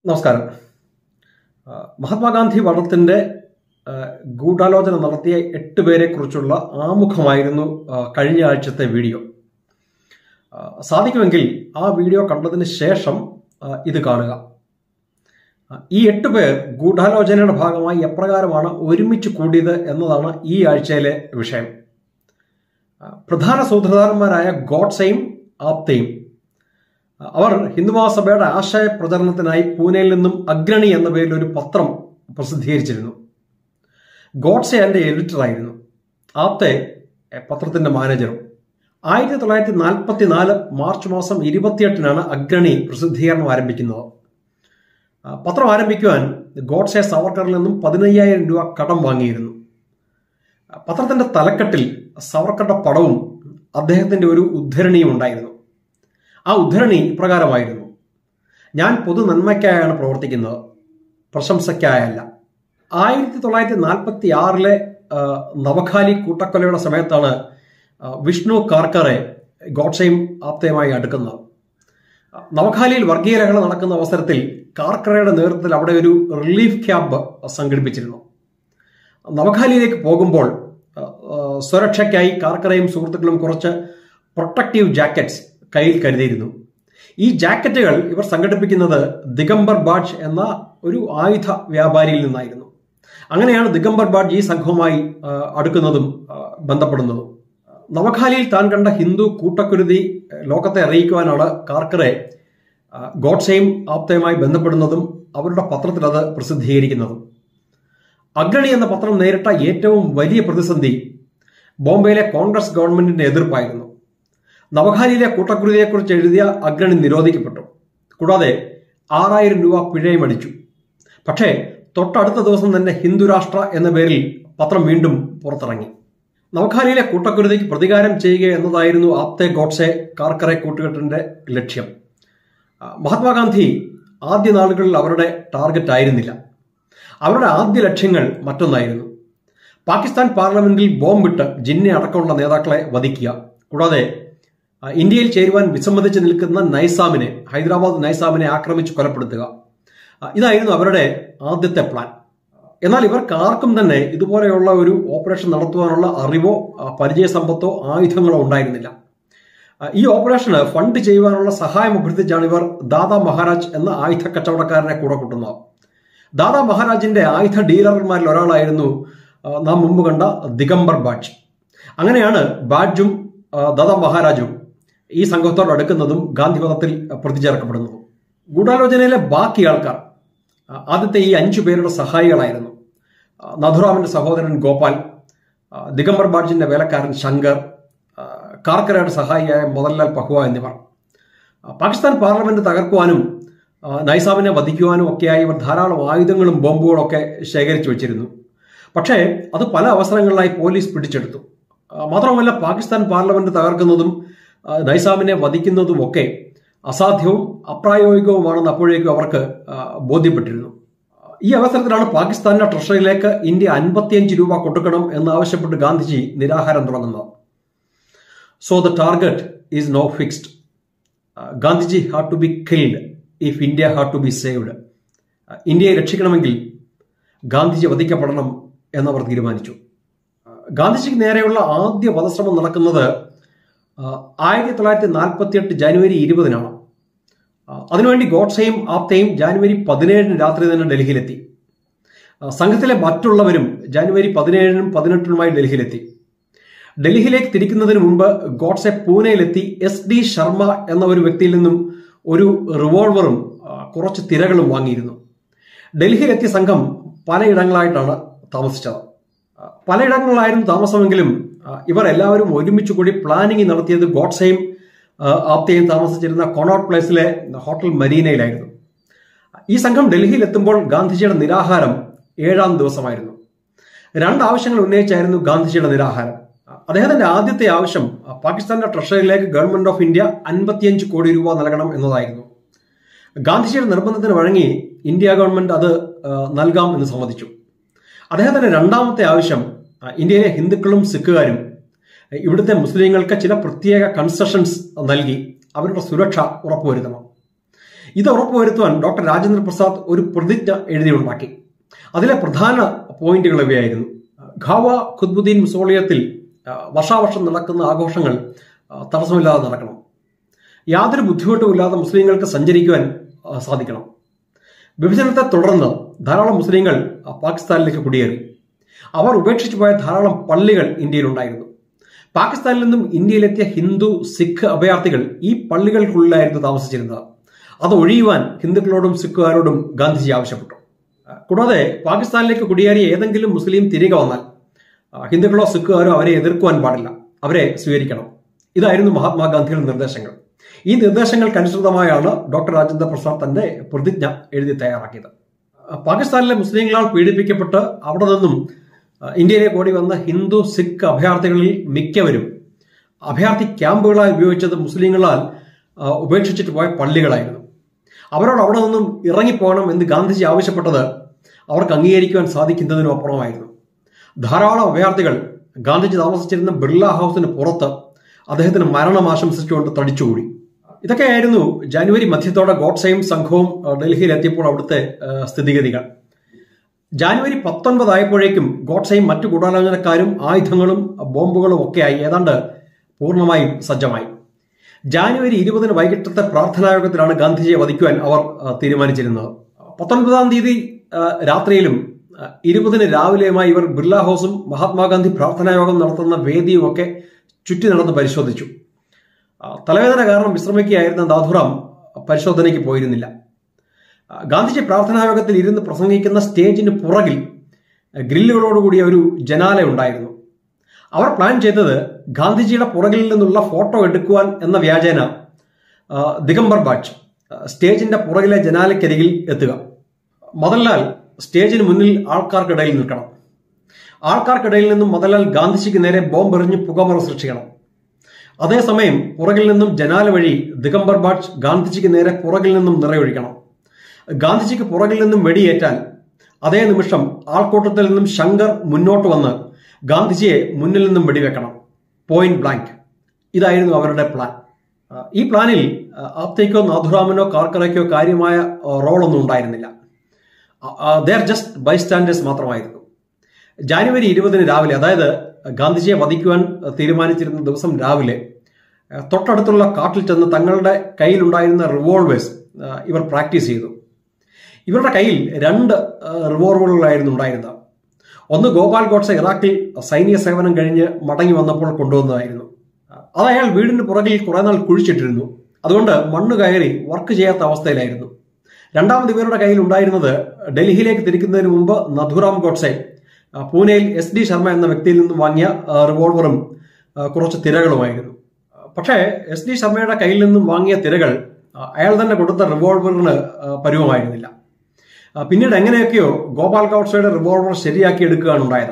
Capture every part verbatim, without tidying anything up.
നമസ്കാരം. മഹാത്മാഗാന്ധി വധത്തിന്റെ ഗൂഢാലോചന നടത്തിയ എട്ട് പേരെ കുറിച്ചുള്ള ആമുഖമായിരുന്നു കഴിഞ്ഞ ആഴ്ചത്തെ വീഡിയോ. സാധിക്കുമെങ്കിൽ ആ വീഡിയോ കണ്ടതിന് ശേഷം ഇത് കാണുക. ഈ എട്ട് പേർ ഗൂഢാലോചനയുടെ ഭാഗമായി എപ്രകാരമാണ് ഒരുമിച്ച് കൂടിയത് എന്നതാണ് ഈ ആഴ്ചയിലെ വിഷയം. പ്രധാന സൂത്രധാരന്മാരായ ഗോഡ്സെയും ആപ്തയും അവർ ഹിന്ദു മഹാസഭയുടെ ആശയ പ്രചരണത്തിനായി പൂനെയിൽ നിന്നും അഗ്രണി എന്ന പേരിൽ ഒരു പത്രം പ്രസിദ്ധീകരിച്ചിരുന്നു. ഗോഡ്സെ അതിന്റെ എഡിറ്ററായിരുന്നു, ആപ്തെ പത്രത്തിന്റെ മാനേജറും. ആയിരത്തി തൊള്ളായിരത്തി നാൽപ്പത്തി നാല് മാർച്ച് മാസം ഇരുപത്തിയെട്ടിനാണ് അഗ്രണി പ്രസിദ്ധീകരണം ആരംഭിക്കുന്നത്. പത്രം ആരംഭിക്കുവാൻ ഗോഡ്സെ സവർക്കറിൽ നിന്നും പതിനയ്യായിരം രൂപ കടം വാങ്ങിയിരുന്നു. പത്രത്തിന്റെ തലക്കെട്ടിൽ സവർക്കറുടെ പടവും അദ്ദേഹത്തിന്റെ ഒരു ഉദ്ധരണിയും ഉണ്ടായിരുന്നു. ആ ഉദ്ധരണി ഇപ്രകാരമായിരുന്നു: ഞാൻ പൊതു നന്മയ്ക്കായാണ് പ്രവർത്തിക്കുന്നത്, പ്രശംസയ്ക്കായല്ല. ആയിരത്തി തൊള്ളായിരത്തി നാൽപ്പത്തി ആറിലെ നവഖാലി കൂട്ടക്കൊലയുടെ സമയത്താണ് വിഷ്ണു കാർക്കറെ ഗോഡ്സെയും ആപ്തയുമായി അടുക്കുന്നത്. നവഖാലിയിൽ വർഗീയ ലഹള നടക്കുന്ന അവസരത്തിൽ കാർക്കറയുടെ നേതൃത്വത്തിൽ അവിടെ ഒരു റിലീഫ് ക്യാമ്പ് സംഘടിപ്പിച്ചിരുന്നു. നവഖാലിയിലേക്ക് പോകുമ്പോൾ സുരക്ഷയ്ക്കായി കാർക്കറയും സുഹൃത്തുക്കളും കുറച്ച് പ്രൊട്ടക്റ്റീവ് ജാക്കറ്റ്സ് കയ്യിൽ കരുതിയിരുന്നു. ഈ ജാക്കറ്റുകൾ ഇവർ സംഘടിപ്പിക്കുന്നത് ദിഗംബർ ബാഡ്ജ് എന്ന ഒരു ആയുധ വ്യാപാരിയിൽ നിന്നായിരുന്നു. അങ്ങനെയാണ് ദിഗംബർ ബാഡ്ജ് ഈ സംഘവുമായി അടുക്കുന്നതും ബന്ധപ്പെടുന്നതും. നവഖാലിയിൽ താൻ കണ്ട ഹിന്ദു കൂട്ടക്കുരുതി ലോകത്തെ അറിയിക്കുവാനാണ് കാർക്കറെ ഗോഡ്സെയും ആപ്തയുമായി ബന്ധപ്പെടുന്നതും അവരുടെ പത്രത്തിൽ അത് പ്രസിദ്ധീകരിക്കുന്നതും. അഗ്രണി എന്ന പത്രം നേരിട്ട ഏറ്റവും വലിയ പ്രതിസന്ധി ബോംബെയിലെ കോൺഗ്രസ് ഗവൺമെന്റിന്റെ എതിർപ്പായിരുന്നു. നവഖാലിയിലെ കൂട്ടക്കുരുതിയെക്കുറിച്ച് എഴുതിയ അഗ്രണി നിരോധിക്കപ്പെട്ടു. കൂടാതെ ആറായിരം രൂപ പിഴയും അടിച്ചു. പക്ഷേ തൊട്ടടുത്ത ദിവസം തന്നെ ഹിന്ദുരാഷ്ട്ര എന്ന പേരിൽ പത്രം വീണ്ടും പുറത്തിറങ്ങി. നവഖാലിയിലെ കൂട്ടക്കുരുതിക്ക് പ്രതികാരം ചെയ്യുക എന്നതായിരുന്നു ആപ്തെ ഗോഡ്സെ കാർക്കറെ കൂട്ടുകെട്ടിന്റെ ലക്ഷ്യം. മഹാത്മാഗാന്ധി ആദ്യ നാളുകളിൽ അവരുടെ ടാർഗറ്റ് ആയിരുന്നില്ല. അവരുടെ ആദ്യ ലക്ഷ്യങ്ങൾ മറ്റൊന്നായിരുന്നു: പാകിസ്ഥാൻ പാർലമെന്റിൽ ബോംബിട്ട് ജിന്നെ അടക്കമുള്ള നേതാക്കളെ വധിക്കുക, കൂടാതെ ഇന്ത്യയിൽ ചേരുവാൻ വിസമ്മതിച്ച് നിൽക്കുന്ന നൈസാമിനെ, ഹൈദരാബാദ് നൈസാമിനെ ആക്രമിച്ച് കൊലപ്പെടുത്തുക. ഇതായിരുന്നു അവരുടെ ആദ്യത്തെ പ്ലാൻ. എന്നാൽ ഇവർക്ക് ആർക്കും തന്നെ ഇതുപോലെയുള്ള ഒരു ഓപ്പറേഷൻ നടത്തുവാനുള്ള അറിവോ പരിചയസമ്പത്തോ ആയുധങ്ങളോ ഉണ്ടായിരുന്നില്ല. ഈ ഓപ്പറേഷന് ഫണ്ട് ചെയ്യുവാനുള്ള സഹായം അഭ്യർത്ഥിച്ചാണ് ഇവർ ദാദാ മഹാരാജ് എന്ന ആയുധ കച്ചവടക്കാരനെ കൂടെ കൂട്ടുന്നത്. ദാദാ മഹാരാജിന്റെ ആയുധ ഡീലർമാരിൽ ഒരാളായിരുന്നു നാം മുമ്പ് കണ്ട ദിഗംബർ ബാഡ്ജ്. അങ്ങനെയാണ് ബാഡ്ജും ദാദാ മഹാരാജും ഈ സംഘത്തോട് അടുക്കുന്നതും ഗാന്ധിവധത്തിൽ പ്രതി ചേർക്കപ്പെടുന്നതും. ഗൂഢാലോചനയിലെ ബാക്കി ആൾക്കാർ ആദ്യത്തെ ഈ അഞ്ചു പേരുടെ സഹായികളായിരുന്നു: നഥുറാമിന്റെ സഹോദരൻ ഗോപാൽ, ദിഗംബർ ബാഡ്ജിന്റെ വേലക്കാരൻ ശങ്കർ, കാർക്കറയുടെ സഹായിയായ മോഹൻലാൽ പഹുവ എന്നിവർ. പാകിസ്ഥാൻ പാർലമെന്റ് തകർക്കുവാനും നൈസാമിനെ വധിക്കുവാനും ഒക്കെയായി ഇവർ ധാരാളം ആയുധങ്ങളും ബോംബുകളും ഒക്കെ ശേഖരിച്ചു വെച്ചിരുന്നു. പക്ഷേ അത് പല അവസരങ്ങളിലായി പോലീസ് പിടിച്ചെടുത്തു. മാത്രമല്ല, പാകിസ്ഥാൻ പാർലമെന്റ് തകർക്കുന്നതും നൈസാമിനെ വധിക്കുന്നതും ഒക്കെ അസാധ്യവും അപ്രായോഗികവുമാണെന്ന് അപ്പോഴേക്കും അവർക്ക് ബോധ്യപ്പെട്ടിരുന്നു. ഈ അവസരത്തിലാണ് പാകിസ്ഥാന്റെ ട്രഷറിയിലേക്ക് ഇന്ത്യ അൻപത്തിയഞ്ച് രൂപ കൊടുക്കണം എന്നാവശ്യപ്പെട്ട് ഗാന്ധിജി നിരാഹാരം തുടങ്ങുന്നത്. So the target is no fixed. Gandhiji had to be killed if India had to be saved. ഇന്ത്യയെ രക്ഷിക്കണമെങ്കിൽ ഗാന്ധിജി വധിക്കപ്പെടണം എന്നവർ തീരുമാനിച്ചു. ഗാന്ധിജിക്ക് നേരെയുള്ള ആദ്യ വധശ്രമം നടക്കുന്നത് ആയിരത്തി തൊള്ളായിരത്തി നാൽപ്പത്തി എട്ട് ജനുവരി ഇരുപതിനാണ്. അതിനുവേണ്ടി ഗോഡ്സെയും ആപ്തയും ജാനുവരി പതിനേഴിന് രാത്രി തന്നെ ഡൽഹിയിലെത്തി. സംഘത്തിലെ മറ്റുള്ളവരും ജനുവരി പതിനേഴിനും പതിനെട്ടിനുമായി ഡൽഹിയിലെത്തി. ഡൽഹിയിലേക്ക് തിരിക്കുന്നതിന് മുമ്പ് ഗോഡ്സെ പൂനെയിലെത്തി എസ് ഡി ശർമ്മ എന്ന ഒരു വ്യക്തിയിൽ നിന്നും ഒരു റിവോൾവറും കുറച്ച് തിരകളും വാങ്ങിയിരുന്നു. ഡൽഹിയിലെത്തിയ സംഘം പലയിടങ്ങളായിട്ടാണ് താമസിച്ചത്. പലയിടങ്ങളിലായിരുന്നു താമസമെങ്കിലും ഇവർ എല്ലാവരും ഒരുമിച്ച് കൂടി പ്ലാനിങ് നടത്തിയത് ഗോഡ്സെയും ആപ്തയും താമസിച്ചിരുന്ന കൊണോട്ട് പ്ലേസിലെ ഹോട്ടൽ മരീനയിലായിരുന്നു. ഈ സംഘം ഡൽഹിയിൽ എത്തുമ്പോൾ ഗാന്ധിജിയുടെ നിരാഹാരം ഏഴാം ദിവസമായിരുന്നു. രണ്ട് ആവശ്യങ്ങൾ ഉന്നയിച്ചായിരുന്നു ഗാന്ധിജിയുടെ നിരാഹാരം. അദ്ദേഹത്തിന്റെ ആദ്യത്തെ ആവശ്യം പാകിസ്ഥാന്റെ ട്രഷറിയിലേക്ക് ഗവൺമെന്റ് ഓഫ് ഇന്ത്യ അൻപത്തിയഞ്ച് കോടി രൂപ നൽകണം എന്നതായിരുന്നു. ഗാന്ധിജിയുടെ നിർബന്ധത്തിന് വഴങ്ങി ഇന്ത്യ ഗവൺമെന്റ് അത് നൽകാം എന്ന് സമ്മതിച്ചു. അദ്ദേഹത്തിന്റെ രണ്ടാമത്തെ ആവശ്യം ഇന്ത്യയിലെ ഹിന്ദുക്കളും സിഖുകാരും ഇവിടുത്തെ മുസ്ലിങ്ങൾക്ക് ചില പ്രത്യേക കൺസെഷൻസ് നൽകി അവരുടെ സുരക്ഷ ഉറപ്പുവരുത്തണം. ഇത് ഉറപ്പുവരുത്തുവാൻ ഡോക്ടർ രാജേന്ദ്ര പ്രസാദ് ഒരു പ്രതിജ്ഞ എഴുതിയുണ്ടാക്കി. അതിലെ പ്രധാന പോയിന്റുകൾ ഇവയായിരുന്നു. ഖാവ ഖുത്ബുദ്ദീൻ മുസോളിയത്തിൽ വർഷാവർഷം നടക്കുന്ന ആഘോഷങ്ങൾ തടസ്സമില്ലാതെ നടക്കണം. യാതൊരു ബുദ്ധിമുട്ടുമില്ലാതെ മുസ്ലിങ്ങൾക്ക് സഞ്ചരിക്കുവാൻ സാധിക്കണം. വിഭജനത്തെ തുടർന്ന് ധാരാളം മുസ്ലിങ്ങൾ പാകിസ്ഥാനിലേക്ക് കുടിയേറി. അവർ ഉപേക്ഷിച്ചു പോയ ധാരാളം പള്ളികൾ ഇന്ത്യയിലുണ്ടായിരുന്നു. പാകിസ്ഥാനിൽ നിന്നും ഇന്ത്യയിലെത്തിയ ഹിന്ദു സിഖ് അഭയാർത്ഥികൾ ഈ പള്ളികൾക്കുള്ളിലായിരുന്നു താമസിച്ചിരുന്നത്. അത് ഒഴിയുവാൻ ഹിന്ദുക്കളോടും സിഖുകാരോടും ഗാന്ധിജി ആവശ്യപ്പെട്ടു. കൂടാതെ പാകിസ്ഥാനിലേക്ക് കുടിയേറിയ ഏതെങ്കിലും മുസ്ലിം തിരികെ വന്നാൽ ഹിന്ദുക്കളോ സിഖുകാരോ അവരെ എതിർക്കുവാൻ പാടില്ല, അവരെ സ്വീകരിക്കണം. ഇതായിരുന്നു മഹാത്മാഗാന്ധിയുടെ നിർദ്ദേശങ്ങൾ. ഈ നിർദ്ദേശങ്ങൾക്കനുസൃതമായാണ് ഡോക്ടർ രാജേന്ദ്ര പ്രസാദ് തന്റെ പ്രതിജ്ഞ എഴുതി തയ്യാറാക്കിയത്. പാകിസ്ഥാനിലെ മുസ്ലിങ്ങളാൽ പീഡിപ്പിക്കപ്പെട്ട് അവിടെ നിന്നും ഇന്ത്യയിലേക്ക് ഓടി വന്ന ഹിന്ദു സിഖ് അഭയാർത്ഥികളിൽ മിക്കവരും അഭയാർത്ഥി ക്യാമ്പുകളായി ഉപയോഗിച്ചത് മുസ്ലിങ്ങളാൽ ഉപേക്ഷിച്ചിട്ട് പോയ പള്ളികളായിരുന്നു. അവരോട് അവിടെ നിന്നും ഇറങ്ങിപ്പോകണം എന്ന് ഗാന്ധിജി ആവശ്യപ്പെട്ടത് അവർക്ക് അംഗീകരിക്കുവാൻ സാധിക്കുന്നതിനും അപ്പുറമായിരുന്നു. ധാരാളം അഭയാർത്ഥികൾ ഗാന്ധിജി താമസിച്ചിരുന്ന ബിർള ഹൗസിന് പുറത്ത് അദ്ദേഹത്തിന് മരണം ആശംസിച്ചുകൊണ്ട് തടിച്ചുകൂടി. ഇതൊക്കെയായിരുന്നു ജനുവരി മധ്യത്തോടെ ഗോഡ്സെയും സംഘവും ഡൽഹിയിലെത്തിയപ്പോൾ അവിടുത്തെ സ്ഥിതിഗതികൾ. ജാനുവരി പത്തൊൻപതായപ്പോഴേക്കും ഗോഡ്സെയും മറ്റു ഗൂഢാലോചനക്കാരും ആയുധങ്ങളും ബോംബുകളും ഒക്കെയായി ഏതാണ്ട് പൂർണ്ണമായും സജ്ജമായി. ജാനുവരി ഇരുപതിന് വൈകിട്ടത്തെ പ്രാർത്ഥനായോഗത്തിലാണ് ഗാന്ധിജിയെ വധിക്കുവാൻ അവർ തീരുമാനിച്ചിരുന്നത്. പത്തൊൻപതാം തീയതി രാത്രിയിലും ഇരുപതിന് രാവിലെയുമായി ഇവർ ബിർള ഹൗസും മഹാത്മാഗാന്ധി പ്രാർത്ഥനായോഗം നടത്തുന്ന വേദിയും ഒക്കെ ചുറ്റി നടന്ന് പരിശോധിച്ചു. തലവേദന കാരണം വിശ്രമിക്കുകയായിരുന്ന നാഥുറാം പരിശോധനയ്ക്ക് പോയിരുന്നില്ല. ഗാന്ധിജി പ്രാർത്ഥനായോഗത്തിൽ ഇരുന്ന് പ്രസംഗിക്കുന്ന സ്റ്റേജിന് പുറകിൽ ഗ്രില്ലുകളോടുകൂടിയ ഒരു ജനാല ഉണ്ടായിരുന്നു. അവർ പ്ലാൻ ചെയ്തത് ഗാന്ധിജിയുടെ പുറകിൽ നിന്നുള്ള ഫോട്ടോ എടുക്കുവാൻ എന്ന വ്യാജേന ദിഗംബർ ബാച്ച് സ്റ്റേജിന്റെ പുറകിലെ ജനാലയ്ക്കരികിൽ എത്തുക. മദൻലാൽ സ്റ്റേജിന് മുന്നിൽ ആൾക്കാർക്കിടയിൽ നിൽക്കണം. ആൾക്കാർക്കിടയിൽ നിന്നും മദൻലാൽ ഗാന്ധിജിക്ക് നേരെ ബോംബെറിഞ്ഞ് പുകമറ സൃഷ്ടിക്കണം. അതേസമയം പുറകിൽ നിന്നും ജനാല വഴി ദിഗംബർ ബാച്ച് ഗാന്ധിജിക്ക് നേരെ പുറകിൽ നിന്നും നിറയൊഴിക്കണം. ഗാന്ധിജിക്ക് പുറകിൽ നിന്നും വെടിയേറ്റാൽ അതേ നിമിഷം ആൾക്കൂട്ടത്തിൽ നിന്നും ശങ്കർ മുന്നോട്ട് വന്ന് ഗാന്ധിജിയെ മുന്നിൽ നിന്നും വെടിവെക്കണം, പോയിന്റ് ബ്ലാങ്ക്. ഇതായിരുന്നു അവരുടെ പ്ലാൻ. ഈ പ്ലാനിൽ ആപ്തേക്കോ നാഥുറാമിനോ കാർക്കറയ്ക്കോ കാര്യമായ റോളൊന്നും ഉണ്ടായിരുന്നില്ല. ദേ ആർ ജസ്റ്റ് ബൈസ്റ്റാൻഡേഴ്സ് മാത്രമായിരുന്നു. ജാനുവരി ഇരുപതിന് രാവിലെ, അതായത് ഗാന്ധിജിയെ വധിക്കുവാൻ തീരുമാനിച്ചിരുന്ന ദിവസം രാവിലെ, തൊട്ടടുത്തുള്ള കാട്ടിൽ ചെന്ന് തങ്ങളുടെ കയ്യിലുണ്ടായിരുന്ന റിവോൾവേഴ്സ് ഇവർ പ്രാക്ടീസ് ചെയ്തു. ഇവരുടെ കയ്യിൽ രണ്ട് റിവോൾവറുകളായിരുന്നു ഉണ്ടായിരുന്നത്. ഒന്ന് ഗോപാൽ ഗോഡ്സെ ഇറാഖിൽ സൈനിക സേവനം കഴിഞ്ഞ് മടങ്ങി വന്നപ്പോൾ കൊണ്ടുവന്നതായിരുന്നു. അത് അയാൾ വീടിന് പുറകിൽ കുറെ നാൾ കുഴിച്ചിട്ടിരുന്നു. അതുകൊണ്ട് മണ്ണ് കയറി വർക്ക് ചെയ്യാത്ത അവസ്ഥയിലായിരുന്നു. രണ്ടാമത് ഇവരുടെ കയ്യിൽ ഉണ്ടായിരുന്നത് ഡൽഹിയിലേക്ക് തിരിക്കുന്നതിന് മുമ്പ് നഥുറാം ഗോഡ്സെ പൂനെയിൽ എസ് ഡി ശർമ്മ എന്ന വ്യക്തിയിൽ നിന്നും വാങ്ങിയ റിവോൾവറും കുറച്ച് തിരകളുമായിരുന്നു. പക്ഷേ എസ് ഡി ശർമ്മയുടെ കയ്യിൽ നിന്നും വാങ്ങിയ തിരകൾ അയാൾ തന്നെ കൊടുത്ത റിവോൾവറിന് പരുവമായിരുന്നില്ല. പിന്നീട് എങ്ങനെയൊക്കെയോ ഗോപാൽ ഗോഡ്സെയുടെ റിവോൾവർ ശരിയാക്കി എടുക്കുകയാണ് ഉണ്ടായത്.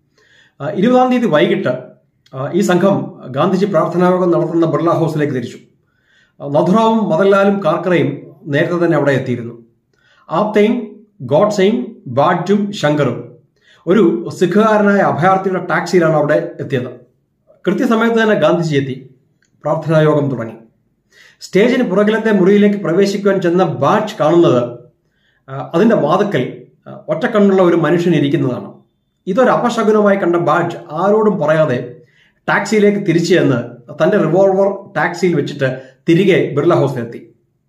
ഇരുപതാം തീയതി വൈകിട്ട് ഈ സംഘം ഗാന്ധിജി പ്രാർത്ഥനായോഗം നടത്തുന്ന ബിർള ഹൗസിലേക്ക് തിരിച്ചു. നഥുറാവും മദൻലാലും കാർക്കറയും നേരത്തെ തന്നെ അവിടെ എത്തിയിരുന്നു. ആപ്തയും ഗോഡ്സെയും ബാഡ്ജും ശങ്കറും ഒരു സിഖുകാരനായ അഭയാർത്ഥിയുടെ ടാക്സിയിലാണ് അവിടെ എത്തിയത്. കൃത്യസമയത്ത് തന്നെ ഗാന്ധിജി എത്തി. പ്രാർത്ഥനായോഗം തുടങ്ങി. സ്റ്റേജിന് പുറകിലത്തെ മുറിയിലേക്ക് പ്രവേശിക്കുവാൻ ചെന്ന ബാഡ്ജ് കാണുന്നത് അതിന്റെ വാതുക്കൽ ഒറ്റക്കണ്ണുള്ള ഒരു മനുഷ്യൻ ഇരിക്കുന്നതാണ്. ഇതൊരു അപശകുനമായി കണ്ട ബാഡ്ജ് ആരോടും പറയാതെ ടാക്സിയിലേക്ക് തിരിച്ചു ചെന്ന് തന്റെ റിവോൾവർ ടാക്സിയിൽ വെച്ചിട്ട് തിരികെ ബിർള ഹൗസിലെത്തി.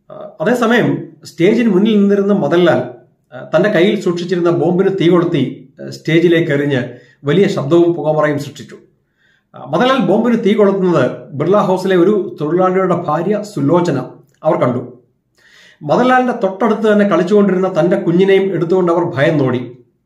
അതേസമയം സ്റ്റേജിന് മുന്നിൽ നിന്നിരുന്ന മദൻലാൽ തന്റെ കയ്യിൽ സൂക്ഷിച്ചിരുന്ന ബോംബിന് തീ കൊളുത്തി സ്റ്റേജിലേക്ക് എറിഞ്ഞ് വലിയ ശബ്ദവും പുകമറയും സൃഷ്ടിച്ചു. മദൻലാൽ ബോംബിന് തീ കൊളുത്തുന്നത് ബിർള ഹൗസിലെ ഒരു തൊഴിലാളിയുടെ ഭാര്യ സുലോചന അവർ കണ്ടു. മദൻലാലിന്റെ തൊട്ടടുത്ത് തന്നെ കളിച്ചുകൊണ്ടിരുന്ന തന്റെ കുഞ്ഞിനെയും എടുത്തുകൊണ്ട് അവർ ഭയന്നോടി.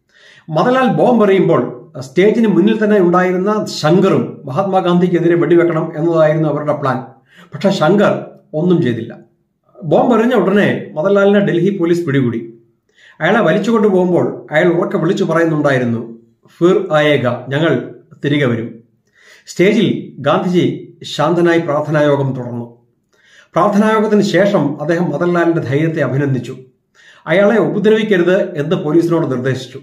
മദൻലാൽ ബോംബ് എറിയുമ്പോൾ സ്റ്റേജിന് മുന്നിൽ തന്നെ ഉണ്ടായിരുന്ന ശങ്കറും മഹാത്മാഗാന്ധിക്കെതിരെ വെടിവെക്കണം എന്നതായിരുന്നു അവരുടെ പ്ലാൻ. പക്ഷെ ശങ്കർ ഒന്നും ചെയ്തില്ല. ബോംബ് എറിഞ്ഞ ഉടനെ മദൻലാലിനെ ഡൽഹി പോലീസ് പിടികൂടി. അയാളെ വലിച്ചുകൊണ്ടു പോകുമ്പോൾ അയാൾ ഉറക്കെ വിളിച്ചു പറയുന്നുണ്ടായിരുന്നു, ഫിർ ആയേഗ, ഞങ്ങൾ തിരികെ വരും. സ്റ്റേജിൽ ഗാന്ധിജി ശാന്തനായി പ്രാർത്ഥനായോഗം തുടർന്നു. പ്രാർത്ഥനായോഗത്തിന് ശേഷം അദ്ദേഹം മദൻലാലിന്റെ ധൈര്യത്തെ അഭിനന്ദിച്ചു. അയാളെ ഉപദ്രവിക്കരുത് എന്ന് പോലീസിനോട് നിർദ്ദേശിച്ചു.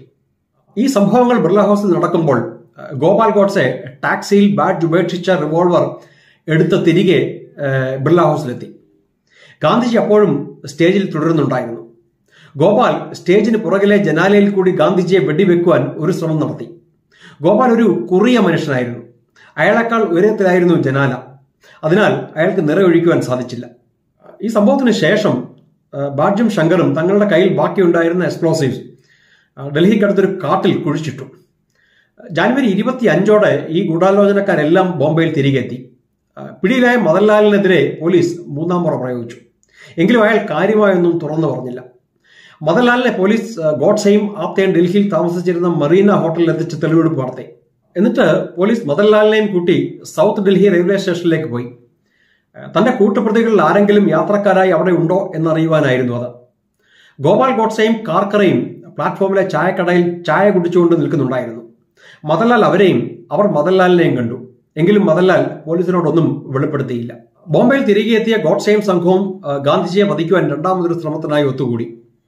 ഈ സംഭവങ്ങൾ ബിർള ഹൗസിൽ നടക്കുമ്പോൾ ഗോപാൽ ഗോഡ്സെ ടാക്സിയിൽ ബാഡ്ജ് ഉപേക്ഷിച്ച റിവോൾവർ എടുത്ത് തിരികെ ബിർള ഹൗസിലെത്തി. ഗാന്ധിജി അപ്പോഴും സ്റ്റേജിൽ തുടരുന്നുണ്ടായിരുന്നു. ഗോപാൽ സ്റ്റേജിന് പുറകിലെ ജനാലയിൽ കൂടി ഗാന്ധിജിയെ വെടിവെക്കുവാൻ ഒരു ശ്രമം നടത്തി. ഗോപാൽ ഒരു കുറിയ മനുഷ്യനായിരുന്നു. അയാളെക്കാൾ ഉയരത്തിലായിരുന്നു ജനാല. അതിനാൽ അയാൾക്ക് നിറയൊഴിക്കുവാൻ സാധിച്ചില്ല. ഈ സംഭവത്തിന് ശേഷം ബാഡ്ജും ശങ്കറും തങ്ങളുടെ കയ്യിൽ ബാക്കിയുണ്ടായിരുന്ന എക്സ്പ്ലോസീവ്സ് ഡൽഹിക്കടുത്തൊരു കാട്ടിൽ കുഴിച്ചിട്ടു. ജാനുവരി ഇരുപത്തി അഞ്ചോടെ ഈ ഗൂഢാലോചനക്കാരെല്ലാം ബോംബെയിൽ തിരികെ എത്തി. പിടിയിലായ മദൻലാലിനെതിരെ പോലീസ് മൂന്നാം മുറ പ്രയോഗിച്ചു. എങ്കിലും അയാൾ കാര്യമായൊന്നും തുറന്നു പറഞ്ഞില്ല. മദൻലാലിനെ പോലീസ് ഗോഡ്സെയും ആപ്തയും ഡൽഹിയിൽ താമസിച്ചിരുന്ന മറീന ഹോട്ടലിൽ എത്തിച്ച് തെളിവെടുപ്പ് നടത്തി. എന്നിട്ട് പോലീസ് മദൻലാലിനെയും കൂട്ടി സൗത്ത് ഡൽഹി റെയിൽവേ സ്റ്റേഷനിലേക്ക് പോയി. തന്റെ കൂട്ടുപ്രതികളിൽ ആരെങ്കിലും യാത്രക്കാരായി അവിടെ ഉണ്ടോ എന്നറിയുവാനായിരുന്നു അത്. ഗോപാൽ ഗോഡ്സെയും കാർക്കറയും പ്ലാറ്റ്ഫോമിലെ ചായക്കടയിൽ ചായ കുടിച്ചുകൊണ്ട് നിൽക്കുന്നുണ്ടായിരുന്നു. മദൻലാൽ അവരെയും അവർ മദൻലാലിനെയും കണ്ടു. എങ്കിലും മദൻലാൽ പോലീസിനോടൊന്നും വെളിപ്പെടുത്തിയില്ല. ബോംബെയിൽ തിരികെ എത്തിയ ഗോഡ്സെയും സംഘവും ഗാന്ധിജിയെ വധിക്കുവാൻ രണ്ടാമതൊരു ശ്രമത്തിനായി ഒത്തുകൂടി.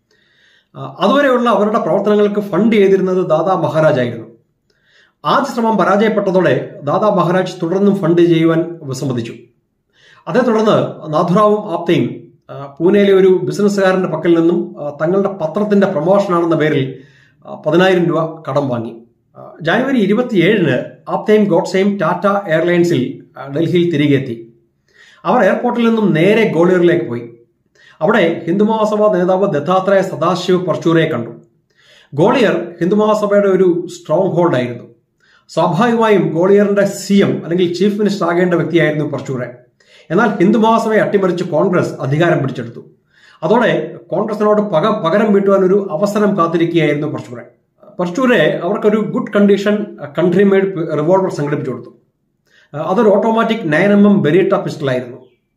അതുവരെയുള്ള അവരുടെ പ്രവർത്തനങ്ങൾക്ക് ഫണ്ട് ചെയ്തിരുന്നത് ദാദാ മഹാരാജ് ആയിരുന്നു. ആദ്യ ശ്രമം പരാജയപ്പെട്ടതോടെ ദാദാ മഹാരാജ് തുടർന്നും ഫണ്ട് ചെയ്യുവാൻ വിസമ്മതിച്ചു. അതേ തുടർന്ന് നാഥുറാവും ആപ്തയും പൂനെയിലെ ഒരു ബിസിനസ്സുകാരന്റെ പക്കൽ നിന്നും തങ്ങളുടെ പത്രത്തിന്റെ പ്രൊമോഷനാണെന്ന പേരിൽ പതിനായിരം രൂപ കടം വാങ്ങി. ജാനുവരി ഇരുപത്തിയേഴിന് ആപ്തയും ഗോഡ്സെയും ടാറ്റ എയർലൈൻസിൽ ഡൽഹിയിൽ തിരികെ എത്തി. അവർ എയർപോർട്ടിൽ നിന്നും നേരെ ഗ്വാളിയറിലേക്ക് പോയി. അവിടെ ഹിന്ദുമഹാസഭ നേതാവ് ദത്താത്രേയ സദാശിവ് പർച്ചൂരെ കണ്ടു. ഗ്വാളിയർ ഹിന്ദുമഹാസഭയുടെ ഒരു സ്ട്രോങ് ഹോൾഡ് ആയിരുന്നു. സ്വാഭാവികമായും ഗ്വാളിയറിന്റെ സി എം അല്ലെങ്കിൽ ചീഫ് മിനിസ്റ്റർ ആകേണ്ട വ്യക്തിയായിരുന്നു പർച്ചൂരെ. എന്നാൽ ഹിന്ദുമഹാസഭയെ അട്ടിമറിച്ച് കോൺഗ്രസ് അധികാരം പിടിച്ചെടുത്തു. അതോടെ കോൺഗ്രസിനോട് പക പകരം വീട്ടുവാൻ ഒരു അവസരം കാത്തിരിക്കുകയായിരുന്നു പർച്ചൂരെ. പർച്ചൂരെ അവർക്കൊരു good condition country made revolver സംഘടിപ്പിച്ചു കൊടുത്തു. അതൊരു automatic nine M M Beretta പിസ്റ്റളായിരുന്നു.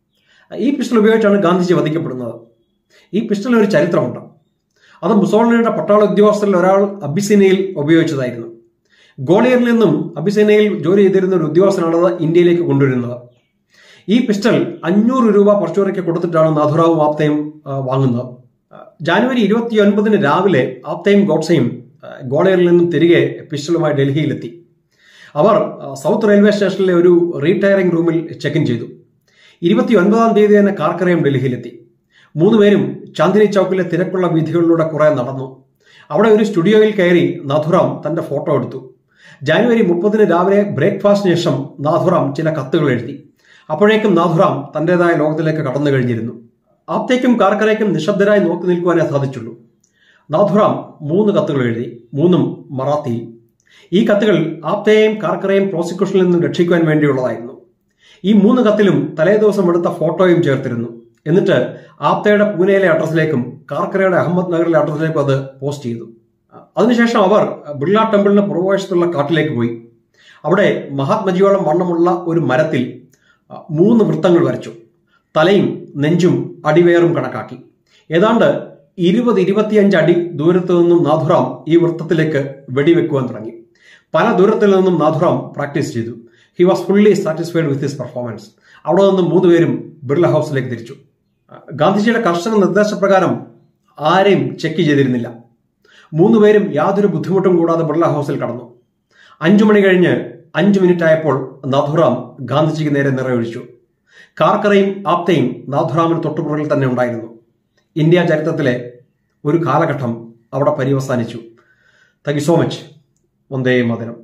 ഈ പിസ്റ്റൾ ഉപയോഗിച്ചാണ് ഗാന്ധിജി വധിക്കപ്പെടുന്നത്. ഈ പിസ്റ്റളിന് ഒരു ചരിത്രമുണ്ട്. അത് മുസോളിനിയുടെ പട്ടാള ഉദ്യോഗസ്ഥരിൽ ഒരാൾ അബിസിനിയയിൽ ഉപയോഗിച്ചതായിരുന്നു. ഗ്വാളിയറിൽ നിന്നും അബിസിനിയയിൽ ജോലി ചെയ്തിരുന്ന ഒരു ഉദ്യോഗസ്ഥനാണത് ഇന്ത്യയിലേക്ക് കൊണ്ടുവരുന്നത്. ഈ പിസ്റ്റൾ അഞ്ഞൂറ് രൂപ പർച്ചൂരയ്ക്ക് കൊടുത്തിട്ടാണ് നാഥുറാവും ആപ്തയും വാങ്ങുന്നത്. ജാനുവരി ഇരുപത്തി ഒൻപതിന് രാവിലെ ആപ്തയും ഗോഡ്സെയും ഗ്വാളിയറിൽ നിന്നും തിരികെ പിസ്റ്റളുമായി ഡൽഹിയിലെത്തി. അവർ സൗത്ത് റെയിൽവേ സ്റ്റേഷനിലെ ഒരു റീടയറിംഗ് റൂമിൽ ചെക്ക് ഇൻ ചെയ്തു. ഇരുപത്തി ഒൻപതാം തീയതി തന്നെ കാർക്കറയും ഡൽഹിയിലെത്തി. മൂന്നുപേരും ചാന്ദിനി ചൌക്കിലെ തിരക്കുള്ള വീഥികളിലൂടെ കുറെ നടന്നു. അവിടെ ഒരു സ്റ്റുഡിയോയിൽ കയറി നാഥുറാം തന്റെ ഫോട്ടോ എടുത്തു. ജാനുവരി മുപ്പതിന് രാവിലെ ബ്രേക്ക്ഫാസ്റ്റിന് ശേഷം നാഥുറാം ചില കത്തുകൾ എഴുതി. അപ്പോഴേക്കും നാഥുറാം തന്റേതായ ലോകത്തിലേക്ക് കടന്നു കഴിഞ്ഞിരുന്നു. ആപ്തയ്ക്കും കാർക്കറയ്ക്കും നിശബ്ദരായി നോക്കി നിൽക്കുവാനേ സാധിച്ചുള്ളൂ. നാഥുറാം മൂന്ന് കത്തുകൾ എഴുതി, മൂന്നും മറാത്തിയിൽ. ഈ കത്തുകൾ ആപ്തയെയും കാർക്കറയെയും പ്രോസിക്യൂഷനിൽ നിന്നും രക്ഷിക്കുവാൻ വേണ്ടിയുള്ളതായിരുന്നു. ഈ മൂന്ന് കത്തിലും തലേദിവസം എടുത്ത ഫോട്ടോയും ചേർത്തിരുന്നു. എന്നിട്ട് ആപ്തയുടെ പൂനെയിലെ അഡ്രസ്സിലേക്കും കാർക്കറയുടെ അഹമ്മദ് നഗറിലെ അഡ്രസ്സിലേക്കും അത് പോസ്റ്റ് ചെയ്തു. അതിനുശേഷം അവർ ബിർള ടെമ്പിളിന് പുറകുവശത്തുള്ള കാട്ടിലേക്ക് പോയി. അവിടെ മഹാത്മജിയോളം വണ്ണമുള്ള ഒരു മരത്തിൽ മൂന്ന് വൃത്തങ്ങൾ വരച്ചു. തലയും നെഞ്ചും അടിവേറും കണക്കാക്കി. ഏതാണ്ട് ഇരുപത് ഇരുപത്തിയഞ്ച് അടി ദൂരത്തു നിന്നും നാഥുറാം ഈ വൃത്തത്തിലേക്ക് വെടിവെക്കുവാൻ തുടങ്ങി. പല ദൂരത്തിൽ നിന്നും നാഥുറാം പ്രാക്ടീസ് ചെയ്തു. He was fully satisfied with his performance. അവിടെ നിന്നും മൂന്നുപേരും ബിർള ഹൗസിലേക്ക് തിരിച്ചു. ഗാന്ധിജിയുടെ കർശന നിർദ്ദേശപ്രകാരം ആരെയും ചെക്ക് ചെയ്തിരുന്നില്ല. മൂന്നുപേരും യാതൊരു ബുദ്ധിമുട്ടും കൂടാതെ ബിർള ഹൗസിൽ കടന്നു. അഞ്ചു മണി കഴിഞ്ഞ് അഞ്ചു മിനിറ്റ് ആയപ്പോൾ നാഥുറാം ഗാന്ധിജിക്ക് നേരെ നിറയൊഴിച്ചു. കാർക്കറയും ആപ്തയും നാഥുറാമിന് തൊട്ടുപുറകിൽ തന്നെ ഉണ്ടായിരുന്നു. ഇന്ത്യ ചരിത്രത്തിലെ ഒരു കാലഘട്ടം അവിടെ പര്യവസാനിച്ചു. Thank you so much. Vande Mataram.